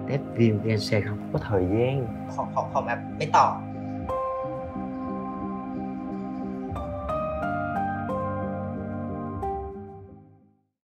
test viêm gan C không có thời gian. Không, không, không, em mới tỏ